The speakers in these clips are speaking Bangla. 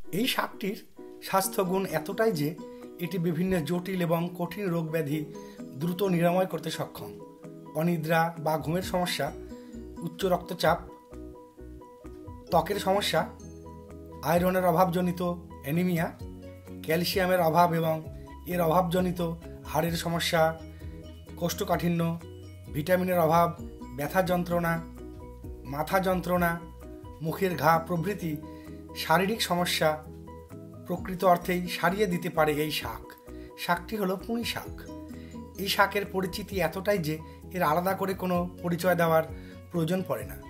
এই শাকটির স্বাস্থ্যগুণ এতটাই যে এটি বিভিন্ন জটিল এবং কঠিন রোগ ব্যাধি দ্রুত নিরাময় করতে সক্ষম। অনিদ্রা বা ঘুমের সমস্যা, উচ্চ রক্তচাপ, ত্বকের সমস্যা, আয়রনের অভাবজনিত অ্যানিমিয়া, ক্যালসিয়ামের অভাব এবং এর অভাবজনিত হাড়ের সমস্যা, কোষ্ঠকাঠিন্য, ভিটামিনের অভাব, ব্যথা যন্ত্রণা, মাথা যন্ত্রণা, মুখের ঘা প্রভৃতি শারীরিক সমস্যা প্রকৃত অর্থেই সারিয়ে দিতে পারে এই শাক। শাকটি হলো পুঁই শাক। এই শাকের পরিচিতি এতটাই যে এর আলাদা করে কোনো পরিচয় দেওয়ার প্রয়োজন পড়ে না।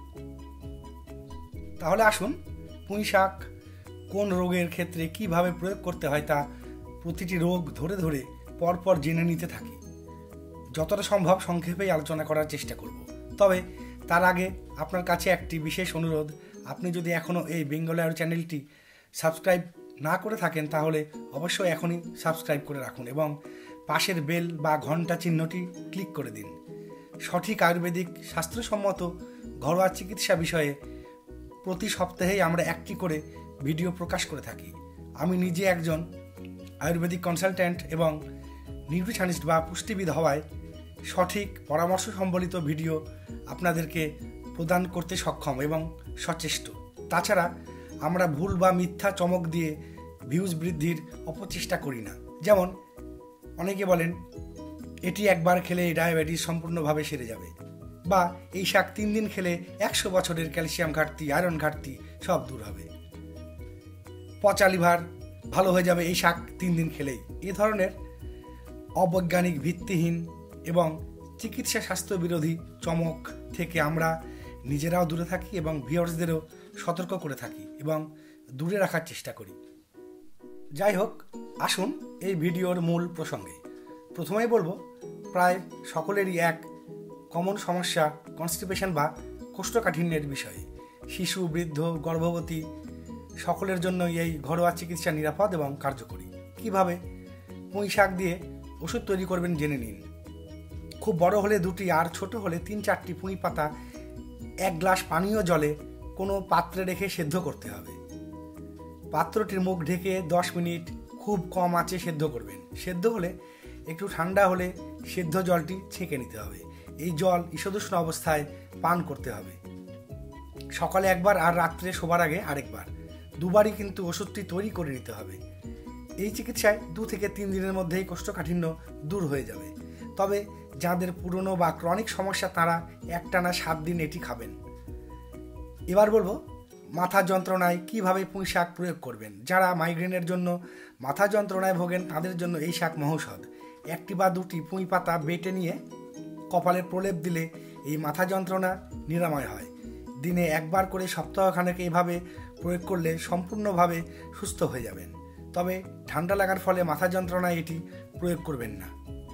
তাহলে আসুন পুঁই শাক কোন রোগের ক্ষেত্রে কিভাবে প্রয়োগ করতে হয় তা প্রতিটি রোগ ধরে ধরে পরপর জেনে নিতে থাকি। যতটা সম্ভব সংক্ষেপেই আলোচনা করার চেষ্টা করব। তবে তার আগে আপনার কাছে একটি বিশেষ অনুরোধ, আপনি যদি এখনও এই বেঙ্গল আয়ুর চ্যানেলটি সাবস্ক্রাইব না করে থাকেন তাহলে অবশ্যই এখনই সাবস্ক্রাইব করে রাখুন এবং পাশের বেল বা ঘন্টা চিহ্নটি ক্লিক করে দিন। সঠিক আয়ুর্বেদিক শাস্ত্রসম্মত ঘরোয়া চিকিৎসা বিষয়ে প্রতি সপ্তাহেই আমরা একটি করে ভিডিও প্রকাশ করে থাকি। আমি নিজে একজন আয়ুর্বেদিক কনসালট্যান্ট এবং নিউট্রিশনিস্ট বা পুষ্টিবিদ হওয়ায় সঠিক পরামর্শ সম্বলিত ভিডিও আপনাদেরকে প্রদান করতে সক্ষম এবং সচেষ্ট। তাছাড়া আমরা ভুল বা মিথ্যা চমক দিয়ে ভিউজ বৃদ্ধির অপচেষ্টা করি না। যেমন অনেকে বলেন এটি একবার খেলে ডায়াবেটিস সম্পূর্ণভাবে সেরে যাবে, বা এই শাক 3 দিন খেলে 100 বছরের ক্যালসিয়াম ঘাটতি, আয়রন ঘাটতি সব দূর হবে, পচা লিভার ভালো হয়ে যাবে এই শাক 3 দিন খেলেই। এ ধরনের অবৈজ্ঞানিক, ভিত্তিহীন এবং চিকিৎসা স্বাস্থ্য বিরোধী চমক থেকে আমরা নিজেরাও দূরে থাকি এবং ভিউয়ার্সদেরও সতর্ক করে থাকি এবং দূরে রাখার চেষ্টা করি। যাই হোক, আসুন এই ভিডিওর মূল প্রসঙ্গে। প্রথমেই বলবো, প্রায় সকলেরই এক কমন সমস্যা কনস্টিপেশন বা কোষ্ঠকাঠিন্যের বিষয়ে। শিশু, বৃদ্ধ, গর্ভবতী সকলের জন্যই এই ঘরোয়া চিকিৎসা নিরাপদ এবং কার্যকরী। কিভাবে পুঁই শাক দিয়ে ওষুধ তৈরি করবেন জেনে নিন। খুব বড় হলে 2টি আর ছোট হলে 3-4টি পুঁই পাতা 1 গ্লাস পানীয় জলে কোনো পাত্রে রেখে সেদ্ধ করতে হবে। পাত্রটির মুখ ঢেকে 10 মিনিট খুব কম আঁচে সেদ্ধ করবেন। সেদ্ধ হলে একটু ঠান্ডা হলে সেদ্ধ জলটি ছেঁকে নিতে হবে। এই জল ঈষদুষ্ণ অবস্থায় পান করতে হবে। সকালে একবার আর রাত্রে শোবার আগে আরেকবার, দুবারই কিন্তু ওষুধটি তৈরি করে নিতে হবে। এই চিকিৎসায় 2 থেকে 3 দিনের মধ্যেই কোষ্ঠকাঠিন্য দূর হয়ে যাবে। তবে যাদের পুরনো বা ক্রনিক সমস্যা তারা একটানা 7 দিন এটি খাবেন। এবার বলবো মাথা যন্ত্রণায় কিভাবে পুঁই শাক প্রয়োগ করবেন। যারা মাইগ্রেনের জন্য মাথা যন্ত্রণায় ভোগেন তাদের জন্য এই শাক মহৌষধ। 1টি বা 2টি পুঁই পাতা বেটে নিয়ে কপালে প্রলেপ দিলে এই মাথা যন্ত্রণা নিরাময় হয়। দিনে একবার করে সপ্তাহখানেক এইভাবে প্রয়োগ করলে সম্পূর্ণভাবে সুস্থ হয়ে যাবেন। তবে ঠান্ডা লাগার ফলে মাথা যন্ত্রণায় এটি প্রয়োগ করবেন না।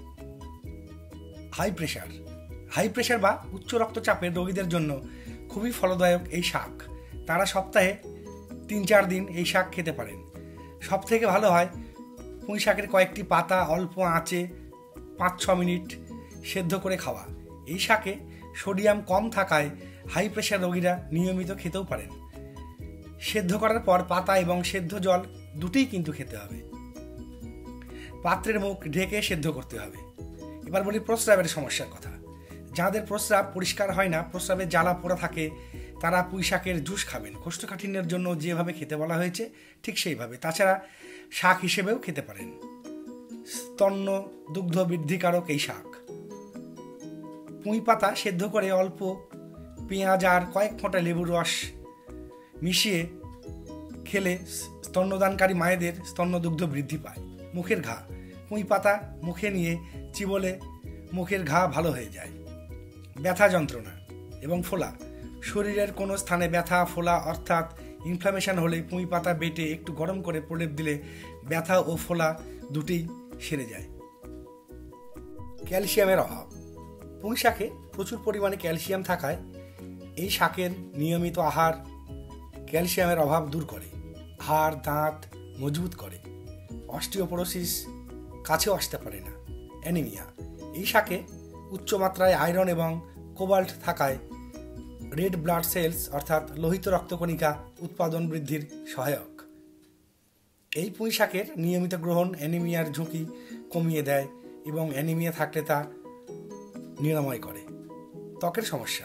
হাই প্রেশার বা উচ্চ রক্তচাপের রোগীদের জন্য খুবই ফলদায়ক এই শাক। তারা সপ্তাহে 3-4 দিন এই শাক খেতে পারেন। সব থেকে ভালো হয় পুঁই শাকের কয়েকটি পাতা অল্প আঁচে 5-6 মিনিট সেদ্ধ করে খাওয়া। এই শাকে সোডিয়াম কম থাকায় হাই প্রেশার রোগীরা নিয়মিত খেতেও পারেন। সেদ্ধ করার পর পাতা এবং সেদ্ধ জল দুটোই কিন্তু খেতে হবে। পাত্রের মুখ ঢেকে সেদ্ধ করতে হবে। এবার বলি প্রস্রাবের সমস্যার কথা। যাদের প্রস্রাব পরিষ্কার হয় না, প্রস্রাবে জ্বালা পোড়া থাকে, তারা পুঁই শাকের জুস খাবেন। কোষ্ঠকাঠিন্যের জন্য যেভাবে খেতে বলা হয়েছে ঠিক সেইভাবে। তাছাড়া শাক হিসেবেও খেতে পারেন। স্তন্য দুগ্ধ বৃদ্ধিকারক এই শাক। পুঁই পাতা সেদ্ধ করে অল্প পেঁয়াজ আর কয়েক ফোঁটা লেবুর রস মিশিয়ে খেলে স্তন্যদানকারী মায়েদের স্তন্যদুগ্ধ বৃদ্ধি পায়। মুখের ঘা, পুঁই পাতা মুখে নিয়ে চিবোলে মুখের ঘা ভালো হয়ে যায়। ব্যথা যন্ত্রণা এবং ফোলা, শরীরের কোনো স্থানে ব্যথা, ফোলা অর্থাৎ ইনফ্লামেশন হলে পুঁই পাতা বেটে একটু গরম করে প্রলেপ দিলে ব্যথা ও ফোলা দুটিই সেরে যায়। ক্যালসিয়ামের অভাব, পুঁই শাকে প্রচুর পরিমাণে ক্যালসিয়াম থাকায় এই শাকের নিয়মিত আহার ক্যালসিয়ামের অভাব দূর করে, হাড় দাঁত মজবুত করে। অস্টিওপোরোসিস কাছেও আসতে পারে না। অ্যানিমিয়া, এই শাকে উচ্চমাত্রায় আয়রন এবং কোবাল্ট থাকায় রেড ব্লাড সেলস অর্থাৎ লোহিত রক্তকণিকা উৎপাদন বৃদ্ধির সহায়ক। এই পুঁই শাকের নিয়মিত গ্রহণ অ্যানিমিয়ার ঝুঁকি কমিয়ে দেয় এবং অ্যানিমিয়া থাকলে তা নিরাময় করে। ত্বকের সমস্যা,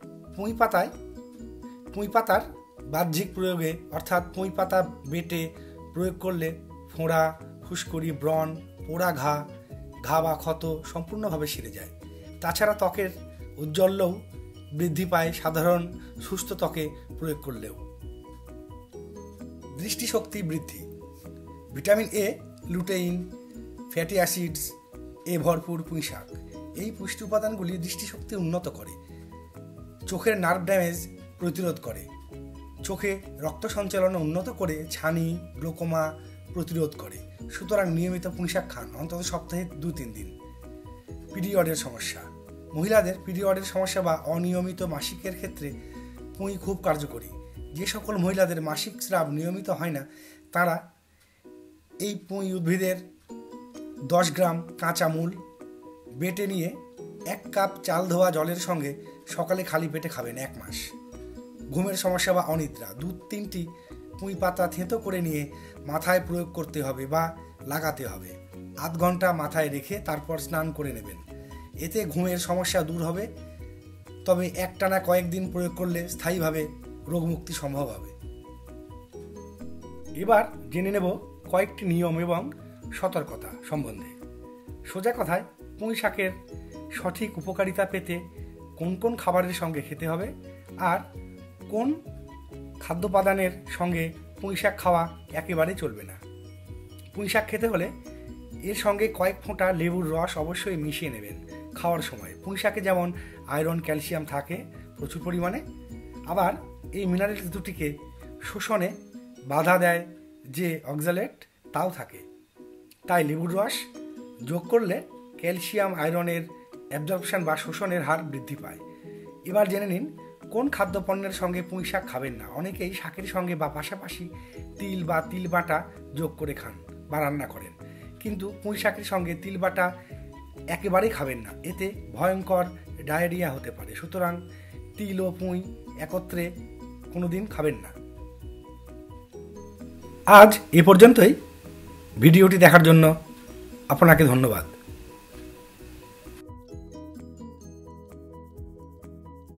পুঁই পাতার বাহ্যিক প্রয়োগে অর্থাৎ পুঁই পাতা বেটে প্রয়োগ করলে ফোঁড়া, ফুসকুড়ি, ব্রণ, পোড়া ঘা বা ক্ষত সম্পূর্ণভাবে সেরে যায়। তাছাড়া ত্বকের ঔজ্জ্বল্যও বৃদ্ধি পায় সাধারণ সুস্থ ত্বকে প্রয়োগ করলেও। দৃষ্টিশক্তি বৃদ্ধি, vitamin A, lutein, fatty acids এ ভরপুর পুঁই শাক এই পুষ্টি উপাদানগুলি দৃষ্টিশক্তি উন্নত করে, চোখের নার্ভ ড্যামেজ প্রতিরোধ করে, চোখে রক্ত সঞ্চালন উন্নত করে, ছানি, গ্লোকোমা প্রতিরোধ করে। সুতরাং নিয়মিত পুঁই শাক খান, অন্তত সপ্তাহে 2-3 দিন। পিরিয়ডের সমস্যা, মহিলাদের পিরিয়ডের সমস্যা বা অনিয়মিত মাসিকের ক্ষেত্রে পুঁই খুব কার্যকরী। যে সকল মহিলাদের মাসিক স্রাব নিয়মিত হয় না তারা এই পুঁই উদ্ভিদের 10 গ্রাম কাঁচা মূল বেটে নিয়ে 1 কাপ চাল ধোয়া জলের সঙ্গে সকালে খালি পেটে খাবেন 1 মাস। ঘুমের সমস্যা বা অনিদ্রা, 2-3টি পুঁই পাতা থেঁতো করে নিয়ে মাথায় প্রয়োগ করতে হবে বা লাগাতে হবে। 8 ঘন্টা মাথায় রেখে তারপর স্নান করে নেবেন। এতে ঘুমের সমস্যা দূর হবে, তবে একটানা কয়েকদিন প্রয়োগ করলে স্থায়ীভাবে রোগমুক্তি সম্ভব হবে। এবার জেনে নেব কয়েকটি নিয়ম এবং সতর্কতা সম্বন্ধে। সোজা কথায়, পুঁই শাকের সঠিক উপকারিতা পেতে কোন কোন খাবারের সঙ্গে খেতে হবে আর কোন খাদ্যোপাদানের সঙ্গে পুঁই শাক খাওয়া একেবারে চলবে না। পুঁই শাক খেতে হলে এর সঙ্গে কয়েক ফোঁটা লেবুর রস অবশ্যই মিশিয়ে নেবেন খাওয়ার সময়। পুঁই শাকে যেমন আয়রন, ক্যালসিয়াম থাকে প্রচুর পরিমাণে, আবার এই মিনারেলস দুটিকে শোষণে বাধা দেয় যে অক্সালেট তাও থাকে। তাই লেবুর রস যোগ করলে ক্যালসিয়াম আয়রনের অ্যাবজর্পশন বা শোষণের হার বৃদ্ধি পায়। এবার জেনে নিন কোন খাদ্যপণ্যের সঙ্গে পুঁই শাক খাবেন না। অনেকেই শাকের সঙ্গে বা পাশাপাশি তিল বা তিল বাটা যোগ করে খান বা রান্না করেন, কিন্তু পুঁই শাকের সঙ্গে তিল বাটা একেবারেই খাবেন না, এতে ভয়ঙ্কর ডায়রিয়া হতে পারে। সুতরাং তিল ও পুঁই একত্রে কোনোদিন খাবেন না। আজ এ পর্যন্তই। ভিডিওটি দেখার জন্য আপনাকে ধন্যবাদ।